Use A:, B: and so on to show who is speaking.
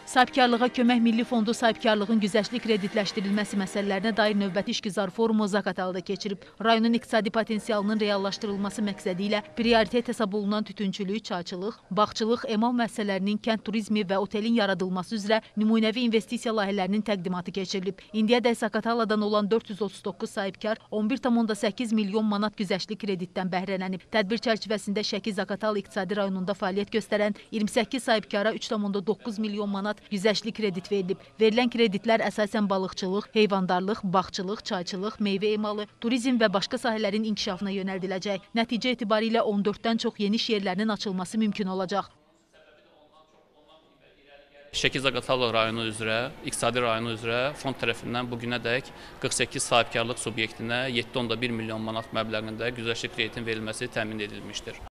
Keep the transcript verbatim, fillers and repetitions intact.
A: Sahibkarlığa kömək Milli Fondu sahibkarlığın güzəştli kreditləşdirilməsi məsələlərinə dair növbəti işgüzar forumu Zaqatalada keçirib. Rayonun iqtisadi potensialının reallaşdırılması məqsədi ilə prioritet hesab olunan tütünçülük, çayçılıq, bağçılıq, emal müəssisələrinin, kənd turizmi və otelin yaradılması üzrə nümunəvi investisiya layihələrinin təqdimatı keçirilib. İndiyədək Zaqataladan olan dörd yüz otuz doqquz sahibkar on bir tam onda səkkiz milyon manat güzəştli kreditdən bəhrələnib. Tədbir çərçivəsində Şəki-Zaqatala iqtisadi rayonunda fəaliyyət göstərən iyirmi səkkiz sahibkara üç tam onda doqquz milyon manat güzəştli kredit verilib. Verilən kreditlər əsasən balıqçılıq, heyvandarlıq, bağçılıq, çayçılıq, meyvə emalı, turizm və başqa sahələrin inkişafına yönəldiləcək. Nəticə etibarilə on dörddən çox yeni iş yerlərinin açılması mümkün olacaq.
B: Şəki-Zaqatala rayonu üzrə, iqtisadi rayonu üzrə fond tərəfindən bugünədək qırx səkkiz sahibkarlıq subyektinə yeddi tam onda bir milyon manat məbləğində güzəştli kreditin verilməsi təmin edilmişdir.